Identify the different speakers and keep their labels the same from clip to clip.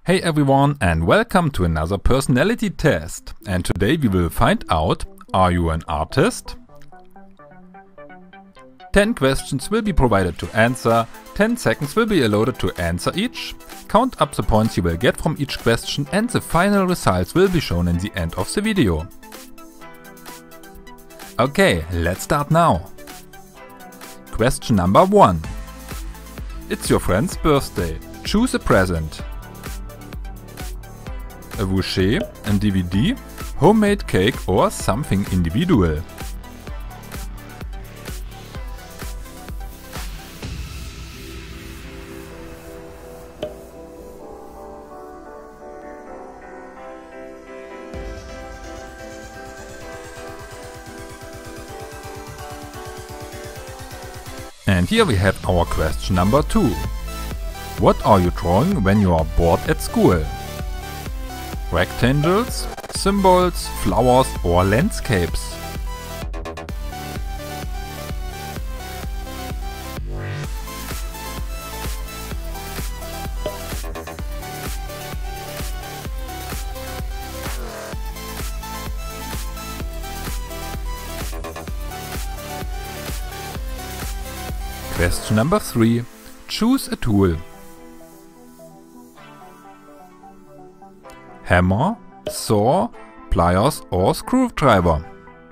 Speaker 1: Hey everyone and welcome to another personality test. And today we will find out, are you an artist? 10 questions will be provided to answer, 10 seconds will be allotted to answer each. Count up the points you will get from each question and the final results will be shown in the end of the video. Okay, let's start now. Question number 1. It's your friend's birthday. Choose a present. A bouquet, a DVD, homemade cake or something individual. And here we have our question number 2. What are you drawing when you are bored at school? Rectangles, symbols, flowers or landscapes? Question number 3. Choose a tool. Hammer, saw, pliers or screwdriver.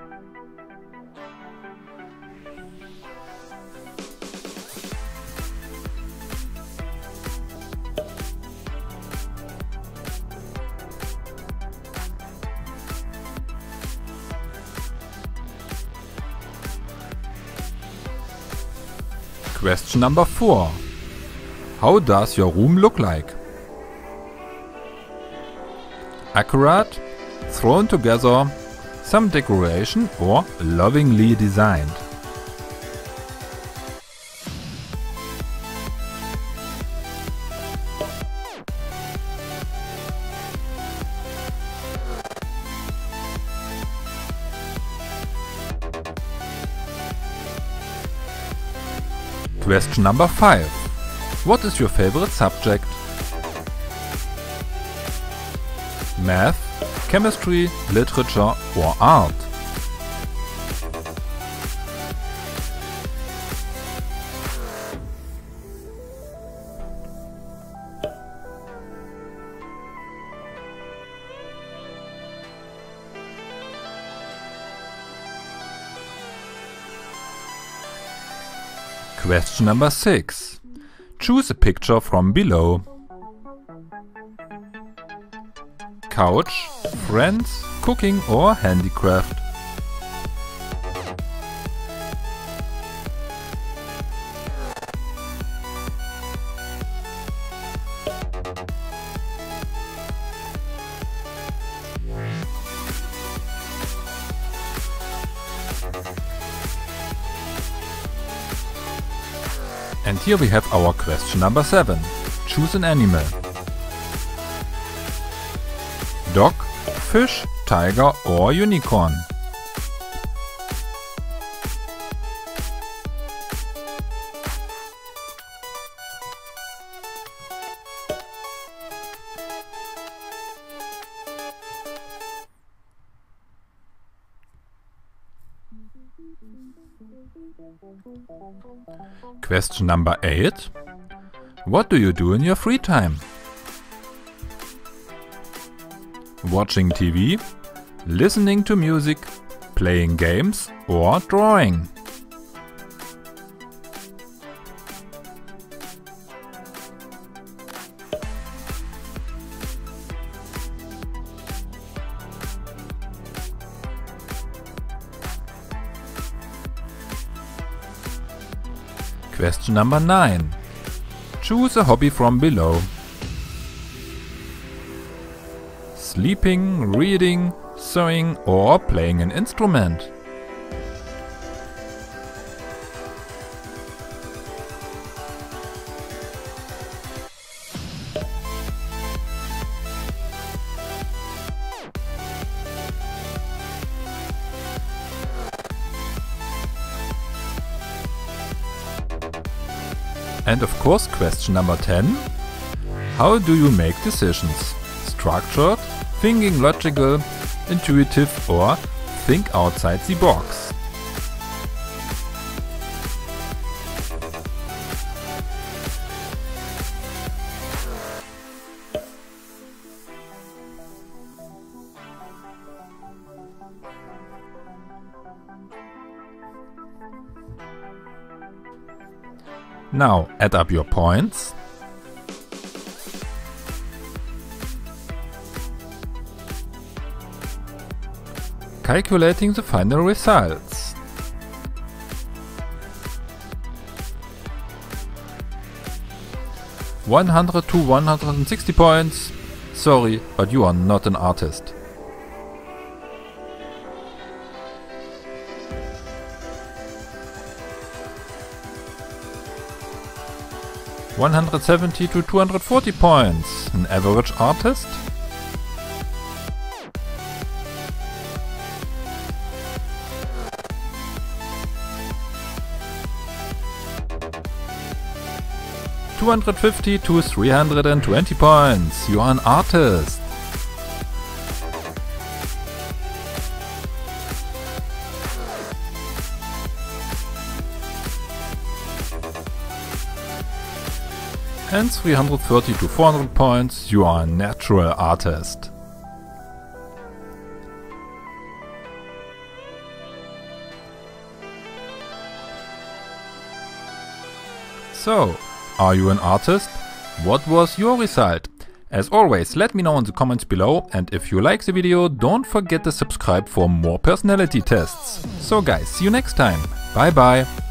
Speaker 1: Question number 4. How does your room look like? Accurate, thrown together, some decoration or lovingly designed. Question number 5. What is your favorite subject? Math, chemistry, literature or art? Question number 6. Choose a picture from below. Couch, friends, cooking or handicraft. And here we have our question number 7. Choose an animal. Dog, fish, tiger or unicorn. Question number 8. What do you do in your free time? Watching TV, listening to music, playing games or drawing. Question number 9. Choose a hobby from below. Sleeping, reading, sewing or playing an instrument. And of course question number 10. How do you make decisions? Structured, thinking logical, intuitive, or think outside the box? Now add up your points. Calculating the final results. (100 to 160 points. Sorry, but you are not an artist. (170 to 240 points. An average artist. (250 to 320 points. You are an artist. And 330 to 400 points. You are a natural artist. So, are you an artist? What was your result? As always, let me know in the comments below, and if you like the video, don't forget to subscribe for more personality tests. So guys, see you next time. Bye bye.